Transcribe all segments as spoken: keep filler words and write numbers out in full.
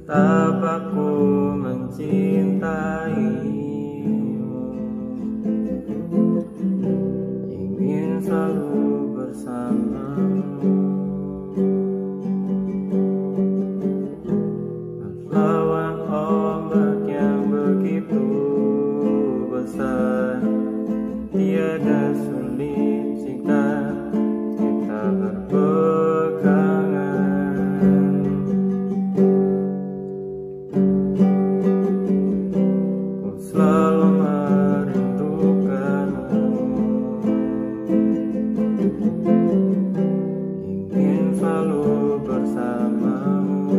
Betapa ku mencintaimu, ingin selalu bersamamu, melawan ombak yang begitu besar. Tiada sulit jika kita berpegangan. Ku selalu merindukanmu, ingin selalu bersamamu,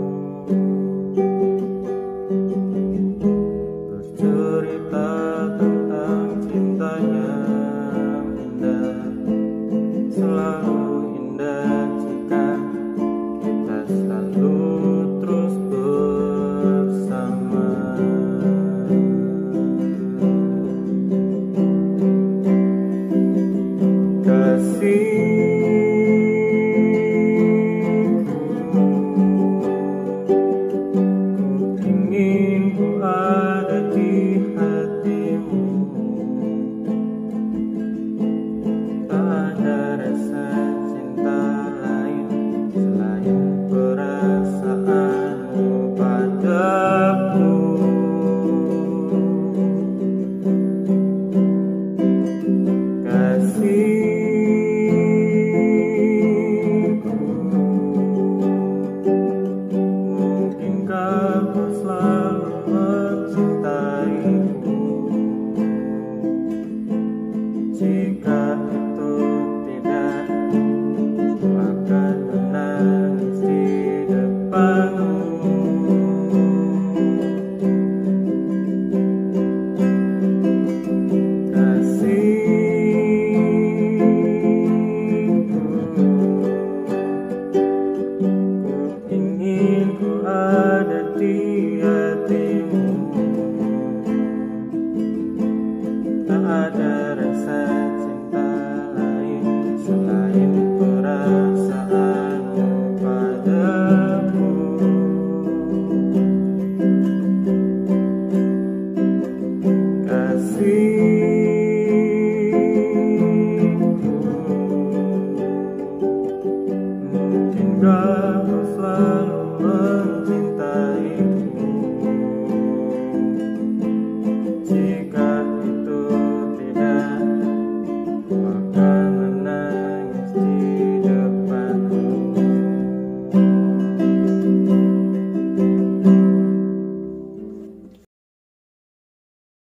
bercerita tentang cintanya indah, selalu indah jika kita selalu terus bersama. Kasihku, ku ingin ku ada di hatimu, tak ada rasa cinta lain selain perasaanmu padaku. Kasihku, mungkinkah kau selalu mencintaiku? Jika itu tidak, ku akan menangis di depanmu. Kasihku, ku ingin ku ada di hatimu, tak ada rasa cinta lain selain perasaanmu padaku. Kasihku, mungkinkah kau selalu mencintaiku?